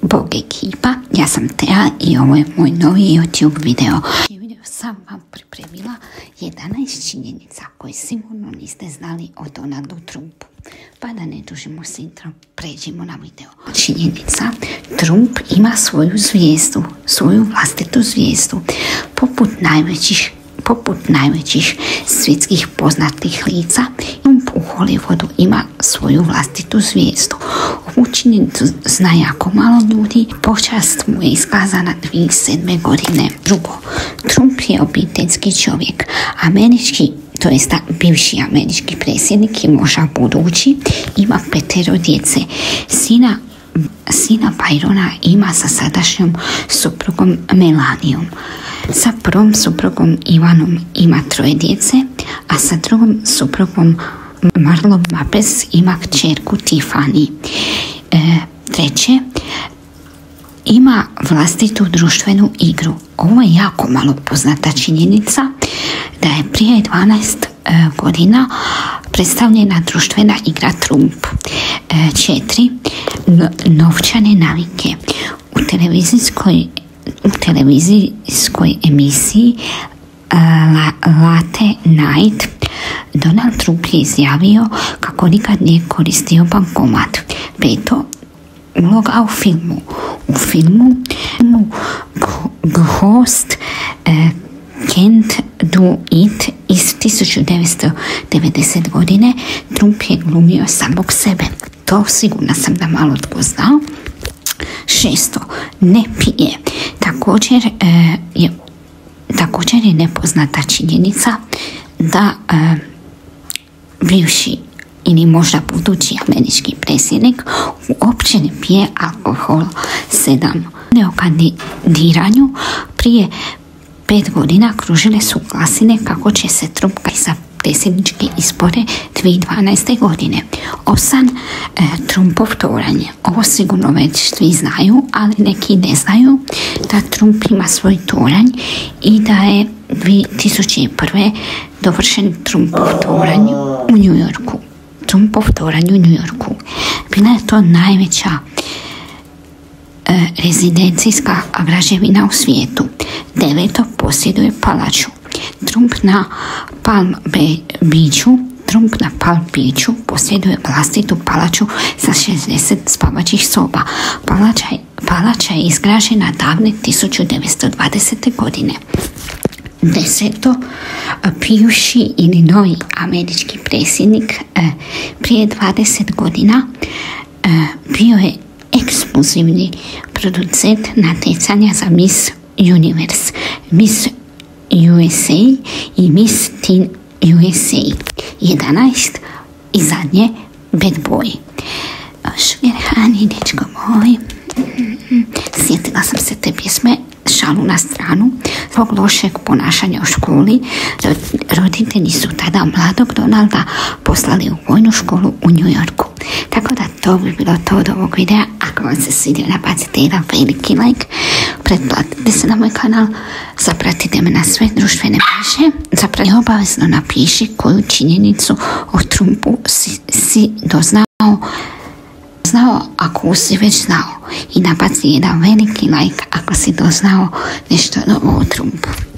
Bog ekipa, ja sam Tea i ovo je moj novi YouTube video. Sam vam pripremila 11 činjenica koje sigurno niste znali o Donaldu Trumpu. Pa da ne dužimo se intro, pređimo na video. Činjenica, Trump ima svoju zvijezdu, svoju vlastitu zvijezdu, poput najvećih svjetskih poznatih lica. U Hollywoodu ima svoju vlastitu zvijezdu. Ovu činjenicu zna jako malo ljudi. Počast mu je iskazana 2007. godine. Drugo, Trump je obiteljski čovjek. To jest bivši američki predsjednik i možda budući, ima 5 djece. Sina Byrona ima sa sadašnjom suprugom Melanijom. Sa prvom suprugom Ivanom ima 3 djece, a sa drugom suprugom Marlon Mapes ima kćerku Tiffany. Treće, ima vlastitu društvenu igru. Ovo je jako malo poznata činjenica da je prije 12 godina predstavljena društvena igra Trump. 4. Novčane navike. U televizijskoj emisiji Late Night Donald Trump je izjavio kako nikad nije koristio bankomat. 5. Uloga u filmu. U filmu Ghost Can't Do It iz 1990. godine Trump je glumio samog sebe. To sigurno sam da malo tko znao. 6. Ne pije. Također je nepoznata činjenica da bivši ili možda budući američki predsjednik uopće ne pije alkohol. 7. O kandidiranju prije 5 godina kružile su glasine kako će se Trump za predsjedničke izbore 2012. godine. 8. Trumpov toranj. Ovo sigurno već svi znaju, ali neki ne znaju da Trump ima svoj toranj i da je 2001. dovršen Trumpov toranj u New Yorku. Bila je to najveća rezidencijska građevina u svijetu. 9. posjeduje palaču. Trump na Palm Beachu posjeduje vlastitu palaču sa 60 spavačih soba. Palača je izgrađena davne 1920. godine. 10. bivši ili novi američki predsjednik prije 20 godina bio je ekskluzivni producent natjecanja za Miss Universe, Miss USA i Miss Teen USA. 11. i zadnje, Bad Boy. Švirhani, dečko moj, sjetila sam se te pjesme. Šalu na stranu, zbog lošeg ponašanja u školi, roditelji su tada mladog Donalda poslali u vojnu školu u New Yorku. Tako da to bi bilo to od ovog videa. Ako vam se svidio, nabacite jedan veliki like, pretplatite se na moj kanal, zapratite me na sve društvene mreže, i obavezno napiši koju činjenicu o Trumpu si doznao ako si već znao, i nabaci jedan veliki like ako si doznao nešto novo o Trumpu.